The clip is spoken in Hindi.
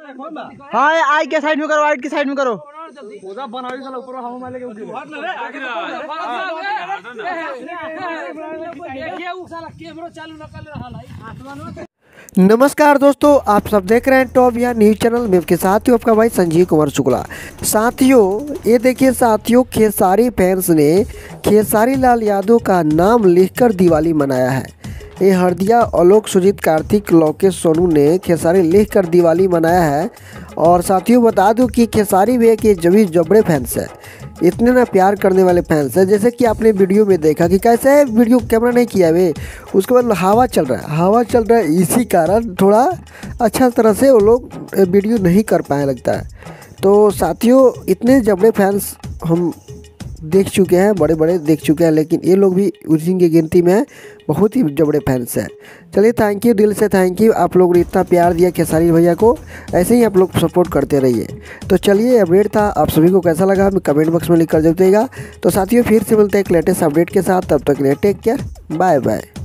हाँ आई के साइड में करो, वाइट की साइड में करो। नमस्कार दोस्तों, आप सब देख रहे हैं टॉप या न्यूज चैनल में के साथ ही आपका भाई संजीव कुमार शुक्ला। साथियों ये देखिए साथियों, खेसारी फैंस ने खेसारी लाल यादव का नाम लिखकर दिवाली मनाया है। ये हरदिया, आलोक, सुजीत, कार्तिक, लोकेश, सोनू ने खेसारी लिखकर दिवाली मनाया है। और साथियों बता दूं कि खेसारी भी एक जबी जबड़े फैंस है, इतने ना प्यार करने वाले फैंस है। जैसे कि आपने वीडियो में देखा कि कैसे वीडियो कैमरा नहीं किया वे, उसके बाद हवा चल रहा है, इसी कारण थोड़ा अच्छा तरह से वो लोग वीडियो नहीं कर पाए लगता है। तो साथियों इतने जबड़े फैंस हम देख चुके हैं, बड़े बड़े देख चुके हैं, लेकिन ये लोग भी उसी की गिनती में है, बहुत ही जबड़े फैंस हैं। चलिए थैंक यू, दिल से थैंक यू, आप लोगों ने इतना प्यार दिया खेसारी भैया को, ऐसे ही आप लोग सपोर्ट करते रहिए। तो चलिए अपडेट था, आप सभी को कैसा लगा हमें कमेंट बॉक्स में लिख कर दीजिएगा। तो साथियों फिर से मिलते हैं एक लेटेस्ट अपडेट के साथ, तब तक के लिए टेक केयर, बाय बाय।